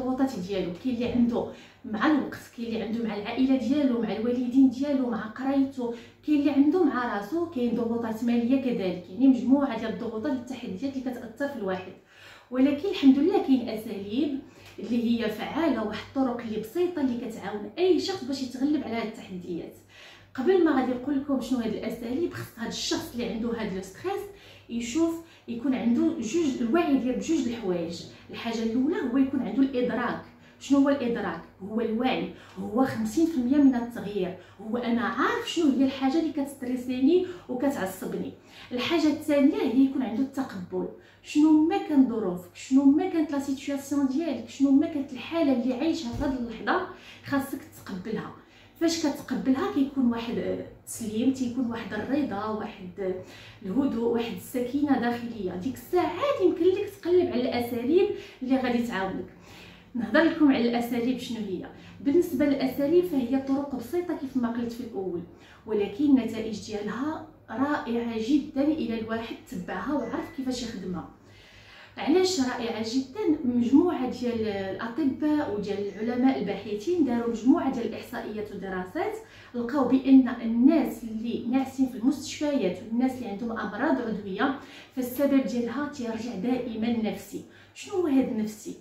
الضغوطات ديالو. كاين اللي عنده مع الوقت، كاين اللي عنده مع العائله ديالو، مع الوالدين ديالو، مع قرايته، كاين اللي عنده مع راسو، كاين ضغوطات ماليه كذلك. يعني مجموعه ديال الضغوطات والتحديات اللي كتاثر في الواحد. ولكن الحمد لله كاين اساليب اللي هي فعاله، واحد الطرق اللي بسيطه اللي كتعاون اي شخص باش يتغلب على هذه التحديات. قبل ما غادي نقول لكم شنو هاد الاساليب، خص هاد الشخص اللي عنده هاد لو ستريس يشوف يكون عنده الوعي ديال بجوج الحوايج. الحاجه الاولى هو يكون عنده الادراك. شنو هو الادراك؟ هو الوعي، هو 50% من التغيير. هو انا عارف شنو هي الحاجه اللي كتستريسيني وكتعصبني. الحاجه الثانيه هي يكون عنده التقبل. شنو ما كان ظروفك، شنو ما كانت لا سيتوياسيون ديالك، شنو ما كانت الحاله اللي عايشها في هذه اللحظه، خاصك تقبلها. فاش كتقبلها كيكون واحد التسليم، تيكون واحد الرضا، واحد الهدوء، واحد السكينه داخليه. ديك الساعات يمكن لك تقلب على الاساليب اللي غادي تعاونك. نهضر لكم على الاساليب شنو هي. بالنسبه للاساليب فهي طرق بسيطه كيف ما قلت في الاول، ولكن النتائج ديالها رائعه جدا الى الواحد تبعها وعرف كيفاش يخدمها. علاش رائعه جدا؟ مجموعه ديال الاطباء وديال العلماء الباحثين داروا مجموعه ديال الاحصائيات ودراسات، لقاو بان الناس اللي ناعسين في المستشفيات والناس اللي عندهم امراض عضويه فالسبب ديالها تيرجع دائما نفسي. شنو هو هذا النفسي؟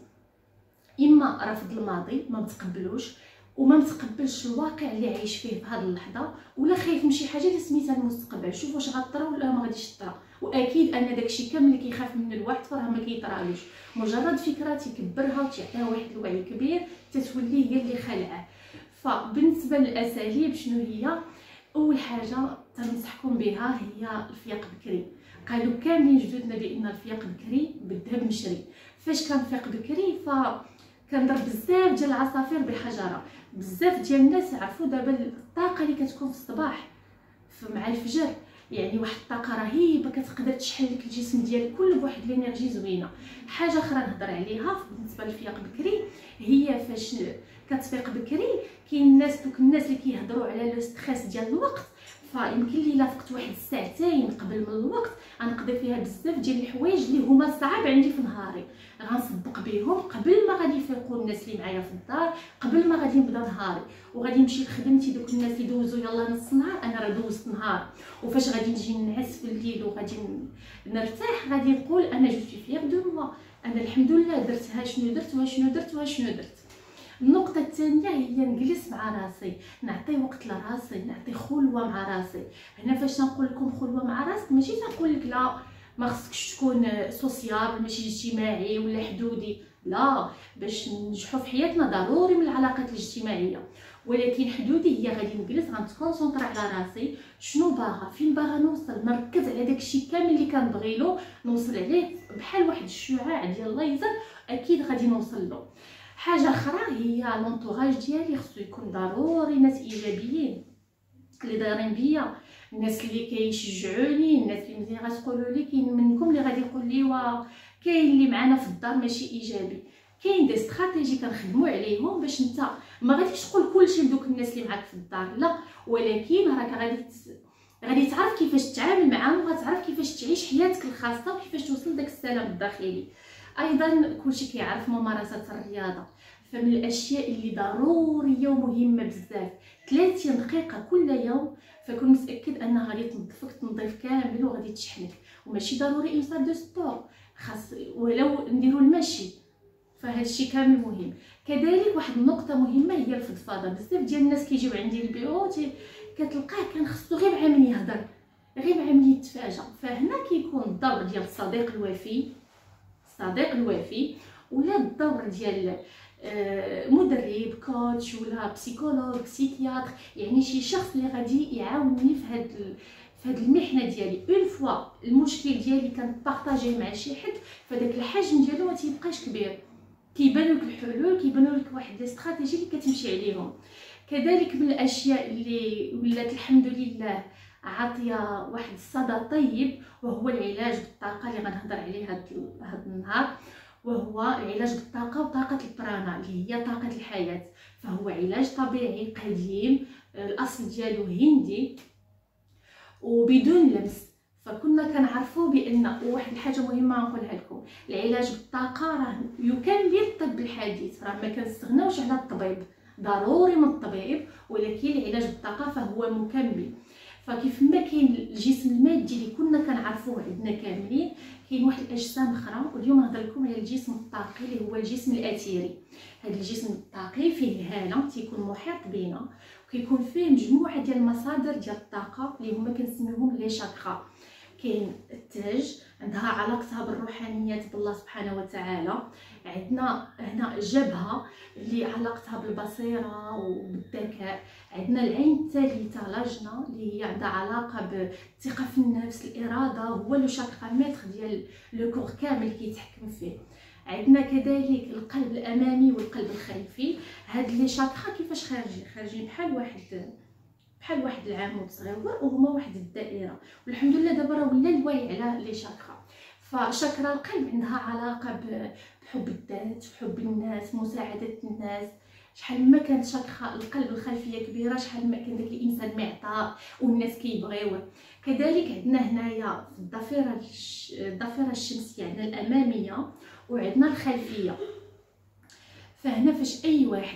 اما رفض الماضي، ما متقبلوش وما متقبلش الواقع اللي عايش فيه في هذه اللحظه، ولا خايف من شي حاجه اللي سميتها المستقبل، شوف واش غطرى ولا ما غاديش تطرى. واكيد ان داكشي كامل اللي كيخاف من الواحد فراه ما كيطرالوش، مجرد فكره تيكبرها وتعطيها واحد الوعي كبير تتولي هي اللي خلعه. فبالنسبه للاساليب شنو هي؟ اول حاجه تنصحكم بها هي الفياق بكري. قالوا كاملين جدودنا بان الفياق بكري بالذهب مشري. فاش كنفيق بكري كنضرب بزاف ديال العصافير بحجره. بزاف ديال الناس عرفوا دابا الطاقه اللي كتكون في الصباح مع الفجر، يعني واحد الطاقه رهيبه كتقدر تشحن لك الجسم ديالك كله بواحد الانرجي زوينه. حاجه اخرى نهضر عليها بالنسبه للفياق بكري هي فاش كتفيق بكري. كاين دوك الناس اللي كيهضروا على لو ستريس ديال الوقت، فيمكن لي الا فقت واحد الساعتين قبل من الوقت غنقضي فيها بزاف ديال الحوايج اللي هما صعاب عندي في نهاري، غنصدق بهم قبل ما غادي يفيقوا الناس اللي معايا في الدار، قبل ما غادي نبدا نهاري وغادي نمشي لخدمتي. دوك الناس اللي دوزوا يلاه نص نهار، انا راه دوزت نهار. وفاش غادي نجي نعس في الليل وغادي نرتاح غادي نقول انا جو سوي فيير دو موا، انا الحمد لله درت ها شنو درت وشنو درت وشنو درت. النقطة الثانية هي نجلس مع راسي، نعطي وقت لراسي، نعطي خلوة مع راسي. هنا فاش نقول لكم خلوة مع راسك ماشي تنقول لك لا ما خصكش تكون سوسيابل ماشي اجتماعي ولا حدودي، لا. باش ننجحوا في حياتنا ضروري من العلاقات الاجتماعية، ولكن حدودي هي غادي نجلس غنتكونسونطرا على راسي، شنو باغا، فين باغا نوصل، نركز على داكشي كامل اللي كنبغي له نوصل عليه بحال واحد الشعاع ديال الليزر اكيد غادي نوصل له. حاجه اخرى هي لونطوراج ديالي، خصو يكون ضروري ناس ايجابيين اللي دايرين بيا، الناس اللي كيشجعوني، الناس اللي مزيان غتقولوا لي. كاين منكم اللي غادي يقول لي كاين اللي معنا في الدار ماشي ايجابي. كاين دي استراتيجي كنخدموا عليهم باش انت ما غاديش تقول كلشي لدوك الناس اللي معاك في الدار، لا، ولكن راك غادي تعرف كيفاش تتعامل معاهم، وغتعرف كيفاش تعيش حياتك الخاصه وكيفاش توصل داك السلام الداخلي. ايضا كلشي كيعرف ممارسه الرياضه، فمن الاشياء اللي ضروريه ومهمه بزاف 30 دقيقه كل يوم، فكون متاكد انها غادي تنظفك تنظيف كامل وغادي تشحنك. وماشي ضروري اون سال دو سبور، خاص ولو نديرو المشي، فهذا الشيء كامل مهم. كذلك واحد النقطه مهمه هي الفضفاضه. بزاف ديال الناس كيجيو عندي البيرو كتلقاه كان خصو غير مع من يهضر، غير مع من يتفاجا. فهنا كيكون الدور ديال الصديق الوفي ولا الدور ديال مدرب كوتش ولا بسيكولوج بسيكياتر، يعني شي شخص اللي غادي يعاونني في هاد المحنه ديالي. اون فوا المشكل ديالي كنبارطاجيه مع شي حد فداك الحجم ديالو ما تيبقاش كبير، كيبانوا لك الحلول، كيبانوا لك واحد لي استراتيجي اللي كتمشي عليهم. كذلك من الاشياء اللي ولات الحمد لله عاطيه واحد الصدى طيب وهو العلاج بالطاقه اللي غنهضر عليه هاد النهار، وهو العلاج بالطاقه وطاقه البرانا اللي هي طاقه الحياه. فهو علاج طبيعي قديم، الاصل ديالو هندي وبدون لمس. فكنا كنعرفوا بان واحد الحاجه مهمه نقولها لكم، العلاج بالطاقه راه يكمل الطب الحديث، راه ما كنستغناوش على الطبيب، ضروري من الطبيب، ولكن العلاج بالطاقه فهو مكمل. فكيف ما كاين الجسم المادي اللي كنا كنعرفوه عندنا كاملين، كاين واحد الاجسام اخرى، واليوم نهضر لكم على الجسم الطاقي اللي هو الجسم الاثيري. هذا الجسم الطاقي فيه هاله تيكون محيط بينا، وكيكون فيه مجموعه ديال المصادر ديال الطاقه اللي هما كنسميوهم لي شاكرا. كاين التاج عندها علاقتها بالروحانيات بالله سبحانه وتعالى، عندنا هنا الجبهه اللي علاقتها بالبصيره وبالذكاء، عندنا العين الثالثه لاجنا اللي هي عندها علاقه بالثقه في النفس، الاراده، هو لو شاكرا ميتر ديال لو كور كامل كيتحكم فيه. عندنا كذلك القلب الامامي والقلب الخلفي. هاد لي شاكرا كيفاش خارجين بحال واحد العمود صغير وهما واحد الدائره، والحمد لله دابا راه ولا الوعي على لي شاكرا. فشاكرا القلب عندها علاقه بحب الذات، بحب الناس، مساعده الناس. شحال ما كانت شاكرا القلب الخلفيه كبيره، شحال ما كان داك الانسان معطاء والناس كيبغيوه. كذلك عندنا هنايا في الضفيره الشمسيه عندنا الاماميه وعندنا الخلفيه. فهنا فاش اي واحد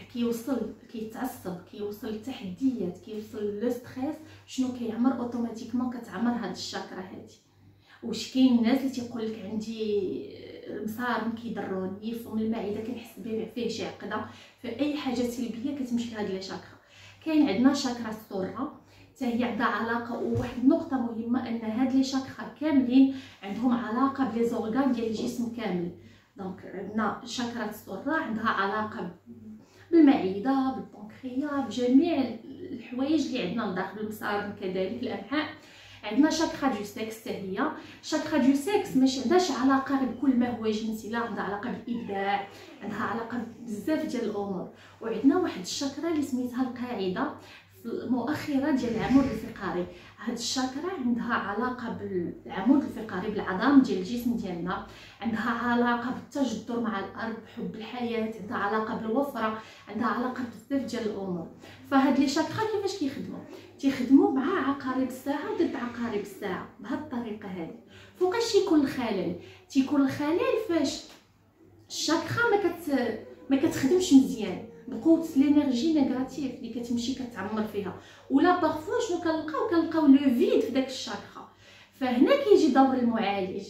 كيتعصب، كيوصل للتحديات، كيوصل لو ستريس، شنو كيعمر اوتوماتيكمون كتعمر هاد الشاكرا هادي. واش كاين الناس اللي تيقول لك عندي مصارم كيضروني، فم المعده كنحس به فيه شي عقده، فاي حاجه سلبيه كتمشي لهاد لي شاكرا. كاين عندنا شاكرا السره حتى هي عندها علاقه، وواحد النقطه مهمه ان هاد لي شاكرا كاملين عندهم علاقه بلي زورغان ديال الجسم كامل. دونك عندنا شاكرا السره عندها علاقه بالمعده، بالبنكرياس، بجميع الحوايج اللي عندنا لداخل المصارم، كذلك الامعاء. عندنا شاكرا دو سكس حتى هي. شاكرا دو سكس ماشي عندهاش علاقه بكل ما هو جنسي، لا عندها علاقه بالابداع، عندها علاقه بزاف ديال الامور. وعندنا واحد الشاكرا اللي سميتها القاعده مؤخره ديال العمود الفقري. هاد الشاكرا عندها علاقه بالعمود الفقري، بالعظام ديال الجسم ديالنا، عندها علاقه بالتجذر مع الارض، بحب الحياه، عندها علاقه بالوفره، عندها علاقه بزاف ديال الامور. فهاد لي شاكرا كيفاش تيخدموا مع عقارب الساعه ضد عقارب الساعه بهاد الطريقه هذه. فوقاش تيكون الخلل؟ تيكون الخلل فاش الشاكرا ما كتخدمش مزيان بقوه الانرجي نيجاتيف اللي كتمشي كتعمر فيها، ولا بارفوا شنو كنلقاو لو فيد في داك الشاكرا. فهنا كيجي دور المعالج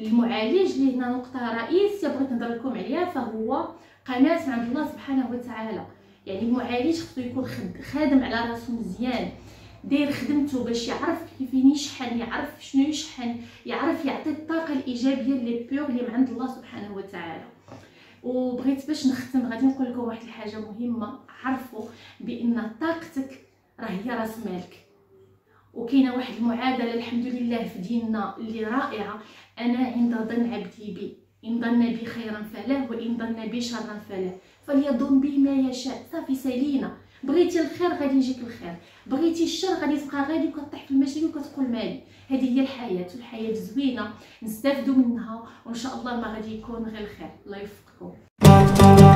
اللي هنا نقطه رئيسيه بغيت نهضر لكم عليها، فهو قناه عند الله سبحانه وتعالى. يعني المعالج خصو يكون خادم على راسو مزيان، داير خدمته باش يعرف كيف يشحن، يعرف شنو يشحن، يعرف يعطي الطاقه الايجابيه اللي بيور اللي من عند الله سبحانه وتعالى. وبغيت باش نختم غادي نقول لكم واحد الحاجه مهمه، عرفوا بان طاقتك راه هي راس مالك. وكاينه واحد المعادله الحمد لله في ديننا اللي رائعه، انا عند ظن عبدي بي، ان ظن بي خيرا فله وان ظن بي شرا فله فليظن بي ما يشاء. صافي سالينا، بغيتي الخير غادي يجيك الخير، بغيتي الشر غادي تبقى غادي وكطيح في المشاكل وكتقول مالي. هذه هي الحياه، والحياه زوينه نستافدوا منها، وان شاء الله ما غادي يكون غير الخير. الله يوفقكم.